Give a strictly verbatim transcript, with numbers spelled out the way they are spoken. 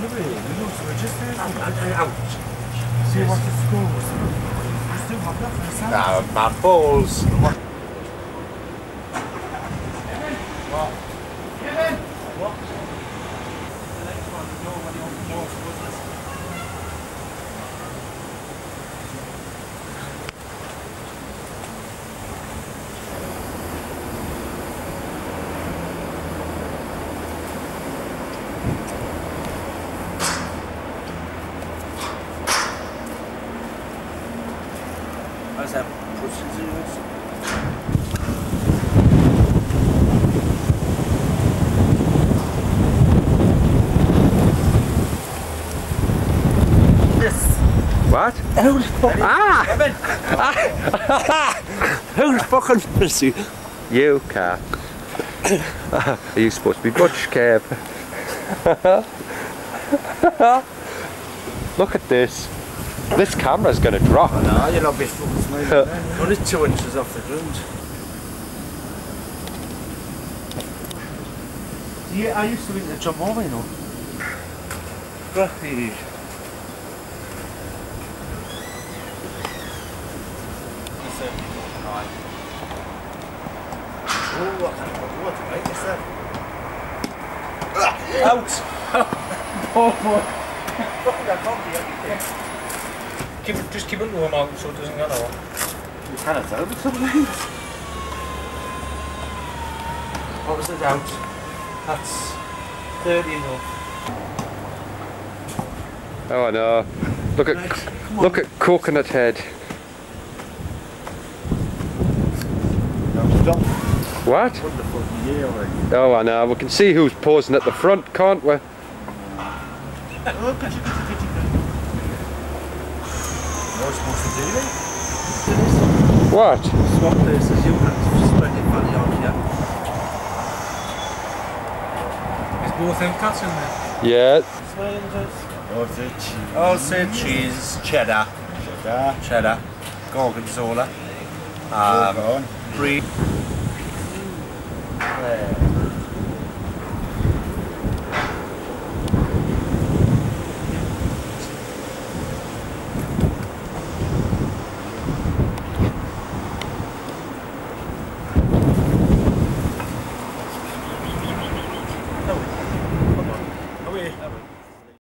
really. It looks registered. Out. See what the score was. You still have that for yourself? Ah, man, balls. What? What? The next one, nobody on the board was this. How's that procedures? What? Who's fucking Ah! Who's fucking pussy? You, car. Are you supposed to be Butch, Kev? Look at this. This camera's gonna drop. Oh no, you're not be fucking smiling. Only two inches off the ground. Yeah, I used to be the jump over, you know. Right. Oh, what kind of water, mate? What's that? Out! Oh, boy. Fucking that coffee, everything. Keep it, just keep it warm out so it doesn't get lower. You cannot tell me something. What was it out? That's thirty enough. Oh no. Look at Right, look at Coconut Head. No, stop. What? What the fuck are you doing? Oh I know. We can see who's posing at the front, can't we? Oh, pitchy, pitchy, pitchy, pitchy. You're supposed to do this? What? Swap places, you have to spread your money on here. Is both them cats in there? Yeah. Swellingers. Oh, say cheese. Oh, say cheese. Cheddar. Cheddar. Cheddar. Gorgonzola. Um, Go on. Brie. There.